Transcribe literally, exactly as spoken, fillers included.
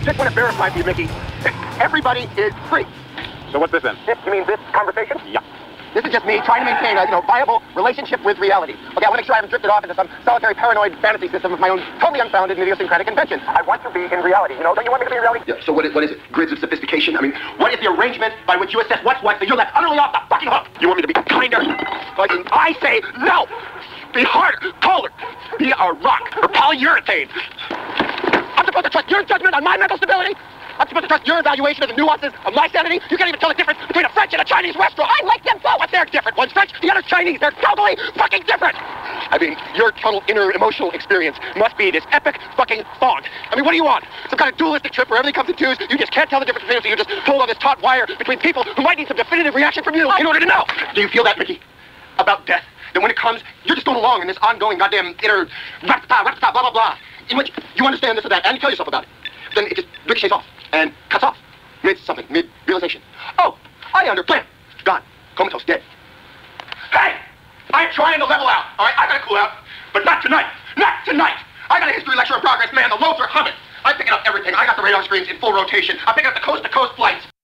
just want to verify for you, Mickey, everybody is free. So what's this then? You mean this conversation? Yeah. This is just me trying to maintain a, you know, viable relationship with reality. Okay, I want to make sure I haven't drifted off into some solitary paranoid fantasy system of my own totally unfounded and idiosyncratic invention. I want to be in reality, you know? Don't you want me to be in reality? Yeah, so what is, what is it? Grids of sophistication? I mean, what is the arrangement by which you assess what's what so you're left utterly off the fucking hook? You want me to be kinder? Like, I say no! Be harder, colder, be a rock, or polyurethane. I'm supposed to trust your judgment on my mental stability? I'm supposed to trust your evaluation of the nuances of my sanity? You can't even tell the difference between a French and a Chinese restaurant. I like them both. But they're different. One's French, the other's Chinese. They're totally fucking different. I mean, your total inner emotional experience must be this epic fucking fog. I mean, what do you want? Some kind of dualistic trip where everything comes in twos, you just can't tell the difference between them, so you just pulled on this taut wire between people who might need some definitive reaction from you in order to know. Do you feel that, Mickey? About death? That when it comes, you're just going along in this ongoing goddamn inner rat-ta, rat-ta, blah, blah, blah, in which you understand this or that, and you tell yourself about it. Then it just ricochets off and cuts off mid something, mid realization. Oh, I understand. Gone. Comatose, dead. Hey! I'm trying to level out, all right? I gotta cool out, but not tonight. Not tonight. I got a history lecture in progress, man. The loads are humming. I'm picking up everything. I got the radar screens in full rotation. I'm picking up the coast-to-coast flights.